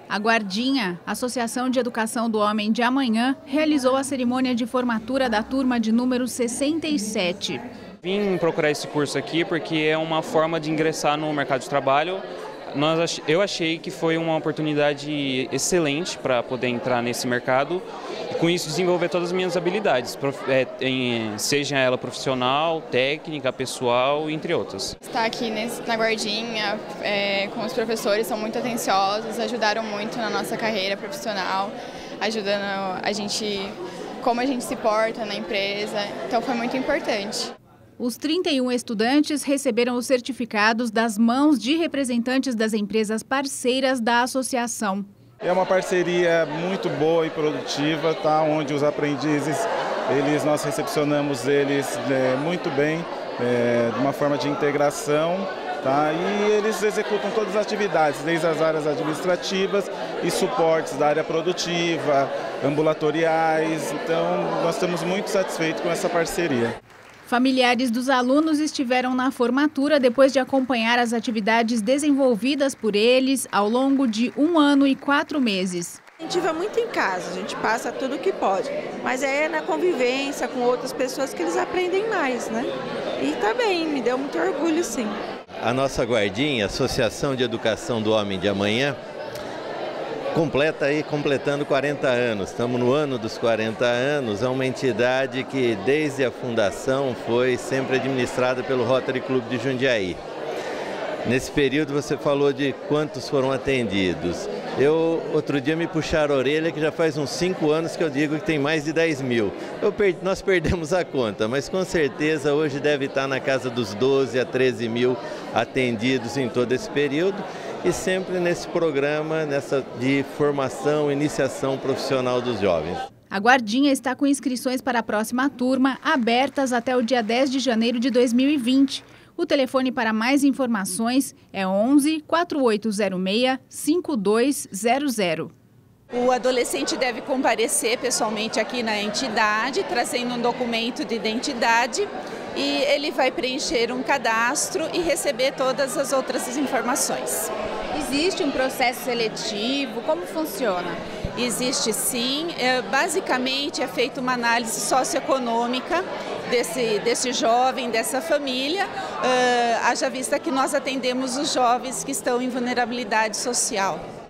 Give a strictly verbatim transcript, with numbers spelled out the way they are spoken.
A Guardinha, Associação de Educação do Homem de Amanhã, realizou a cerimônia de formatura da turma de número sessenta e sete. Vim procurar esse curso aqui porque é uma forma de ingressar no mercado de trabalho. Nós, eu achei que foi uma oportunidade excelente para poder entrar nesse mercado e com isso desenvolver todas as minhas habilidades, seja ela profissional, técnica, pessoal, entre outras. Estar aqui nesse, na Guardinha é, com os professores, são muito atenciosos, ajudaram muito na nossa carreira profissional, ajudando a gente, como a gente se porta na empresa, então foi muito importante. Os trinta e um estudantes receberam os certificados das mãos de representantes das empresas parceiras da associação. É uma parceria muito boa e produtiva, tá? Onde os aprendizes, eles, nós recepcionamos eles é, muito bem, é, de uma forma de integração. Tá? E eles executam todas as atividades, desde as áreas administrativas e suportes da área produtiva, ambulatoriais. Então, nós estamos muito satisfeitos com essa parceria. Familiares dos alunos estiveram na formatura depois de acompanhar as atividades desenvolvidas por eles ao longo de um ano e quatro meses. A gente vai muito em casa, a gente passa tudo o que pode, mas é na convivência com outras pessoas que eles aprendem mais, né? E tá bem, me deu muito orgulho, sim. A nossa Guardinha, Associação de Educação do Homem de Amanhã, completa aí, completando quarenta anos. Estamos no ano dos quarenta anos, é uma entidade que desde a fundação foi sempre administrada pelo Rotary Club de Jundiaí. Nesse período você falou de quantos foram atendidos. Eu, outro dia, me puxaram a orelha que já faz uns cinco anos que eu digo que tem mais de dez mil. Eu per... Nós perdemos a conta, mas com certeza hoje deve estar na casa dos doze a treze mil atendidos em todo esse período. E sempre nesse programa nessa de formação, iniciação profissional dos jovens. A Guardinha está com inscrições para a próxima turma abertas até o dia dez de janeiro de dois mil e vinte. O telefone para mais informações é onze, quatro oito zero seis, cinco dois zero zero. O adolescente deve comparecer pessoalmente aqui na entidade, trazendo um documento de identidade, e ele vai preencher um cadastro e receber todas as outras informações. Existe um processo seletivo? Como funciona? Existe sim. É, basicamente é feita uma análise socioeconômica desse, desse jovem, dessa família, uh, haja vista que nós atendemos os jovens que estão em vulnerabilidade social.